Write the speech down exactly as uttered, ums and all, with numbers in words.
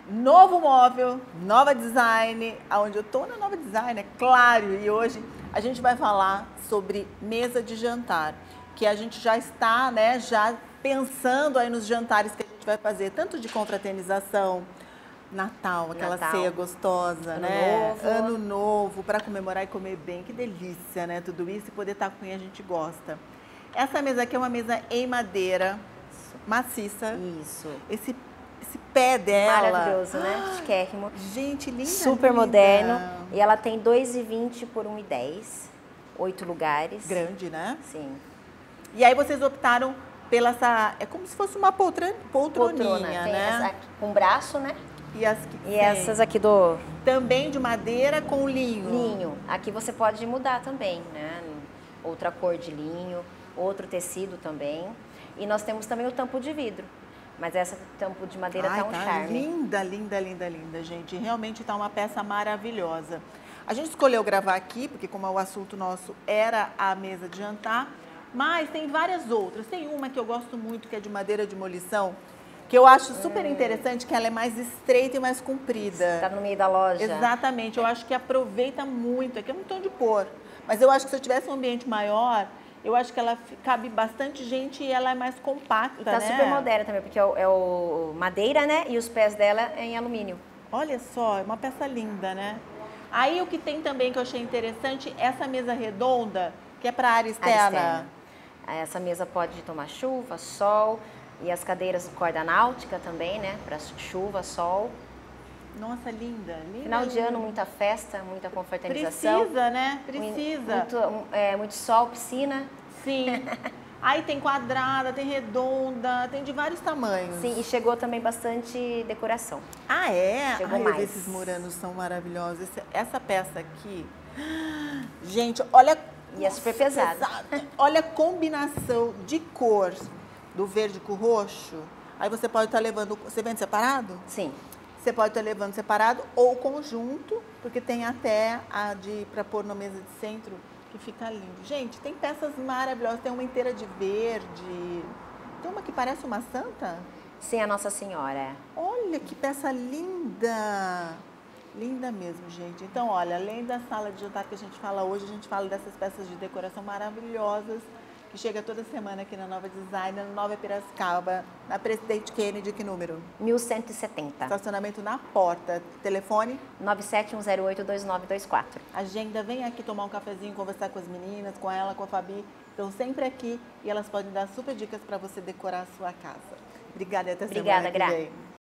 Novo móvel, nova design, aonde eu tô na nova design, é claro, e hoje a gente vai falar sobre mesa de jantar, que a gente já está, né, já pensando aí nos jantares que a gente vai fazer, tanto de confraternização, Natal, aquela Natal, ceia gostosa, Ano né? Novo. Ano novo, para comemorar e comer bem, que delícia, né? Tudo isso e poder estar com quem a gente gosta. Essa mesa aqui é uma mesa em madeira, maciça. Isso. Esse Esse pé dela. Maravilhoso, né? Chiquérrimo. Gente, linda. Super linda. moderno. E ela tem dois e vinte por um e dez. Oito lugares. Grande, né? Sim. E aí vocês optaram pela essa... É como se fosse uma poltran, poltroninha, Poltrona. Tem né? essa aqui com braço, né? E, as que, E essas aqui do... Também de madeira com linho. Linho. Aqui você pode mudar também, né? Outra cor de linho, outro tecido também. E nós temos também o tampo de vidro. Mas essa tampo de madeira Ai, tá um tá charme. Linda, linda, linda, linda, gente. Realmente tá uma peça maravilhosa. A gente escolheu gravar aqui, porque como o assunto nosso era a mesa de jantar, mas tem várias outras. Tem uma que eu gosto muito, que é de madeira de molição, que eu acho super hum. interessante, que ela é mais estreita e mais comprida. Tá no meio da loja. Exatamente, eu acho que aproveita muito. Aqui é um tom de pôr. Mas eu acho que se eu tivesse um ambiente maior, eu acho que ela cabe bastante gente e ela é mais compacta, e tá né? super moderna também, porque é o, é o madeira, né? E os pés dela é em alumínio. Olha só, é uma peça linda, né? Aí o que tem também que eu achei interessante, essa mesa redonda, que é para área externa. Área externa. Essa mesa pode tomar chuva, sol, e as cadeiras corda náutica também, né? Para chuva, sol. Nossa, linda, linda. Final de linda. ano, muita festa, muita confraternização. Precisa, né? Precisa. Muito, é, muito sol, piscina. Sim. Aí tem quadrada, tem redonda, tem de vários tamanhos. Sim, e chegou também bastante decoração. Ah, é? Chegou Ai, mais. Esses muranos são maravilhosos. Esse, essa peça aqui, gente, olha... E é super pesada. Olha a combinação de cor do verde com o roxo. Aí você pode estar levando... Você vende separado? Sim. Você pode estar levando separado ou conjunto, porque tem até a de para pôr na mesa de centro, que fica lindo. Gente, tem peças maravilhosas. Tem uma inteira de verde. Tem uma que parece uma santa? Sim, a Nossa Senhora. Olha que peça linda. Linda mesmo, gente. Então, olha, além da sala de jantar que a gente fala hoje, a gente fala dessas peças de decoração maravilhosas que chega toda semana aqui na Nova Design, na Nova Piracicaba, na Presidente Kennedy, que número? mil cento e setenta. Estacionamento na porta. Telefone? nove sete um zero oito dois nove dois quatro. Agenda, vem aqui tomar um cafezinho, conversar com as meninas, com ela, com a Fabi. Estão sempre aqui e elas podem dar super dicas para você decorar a sua casa. Obrigada e até semana Obrigada, que Gra. vem.